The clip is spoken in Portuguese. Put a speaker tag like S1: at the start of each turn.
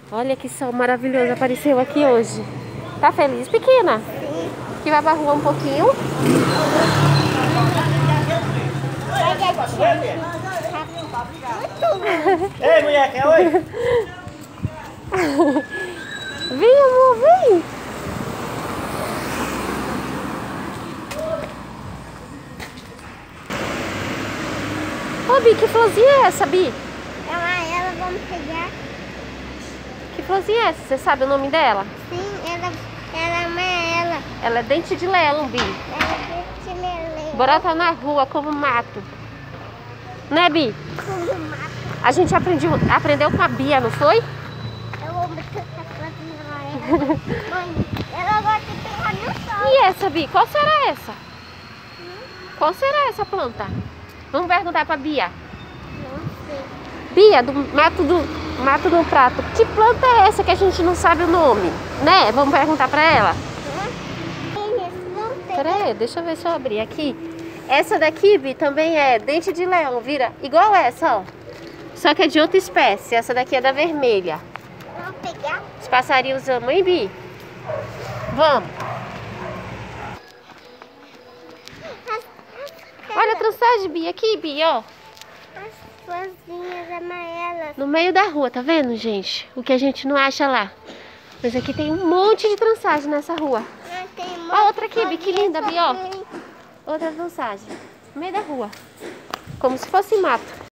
S1: Olha que sol maravilhoso apareceu aqui hoje. Tá feliz, pequena?
S2: Sim.
S1: Que vai pra rua um pouquinho.
S3: Ei, mulher, quer oi?
S1: Vem, amor, vem. Ô, Bi, que florzinha é essa, Bi?
S2: Ela vamos pegar.
S1: Que florzinha é essa? Você sabe o nome dela?
S2: Sim, ela é amarela.
S1: Ela é dente de leão, Bi.
S2: Ela é de lelê.
S1: Brota na rua como mato. Né, Bi?
S2: Como mato.
S1: A gente aprendeu com a Bia, não foi?
S2: Eu vou botar essa plantinha amarela. Mãe, ela gosta de pegar no sol.
S1: E essa, Bi? Qual será essa? Qual será essa planta? Vamos perguntar pra Bia.
S2: Não sei.
S1: Bia, do mato do prato. Que planta é essa que a gente não sabe o nome? Né? Vamos perguntar pra ela.
S2: Não tem.
S1: Pera aí, deixa eu ver se eu abrir aqui. Essa daqui, Bi, também é dente de leão, vira igual essa, ó. Só que é de outra espécie. Essa daqui é da vermelha.
S2: Vamos pegar?
S1: Os passarinhos amam, hein, Bi? Vamos. Olha a trançagem, Bi, aqui, Bi, ó.
S2: As florzinhas amarelas.
S1: No meio da rua, tá vendo, gente? O que a gente não acha lá. Mas aqui tem um monte de trançagem nessa rua. Ó, outra aqui, Bi, que linda, Bi, ó. Outra trançagem. No meio da rua. Como se fosse mato.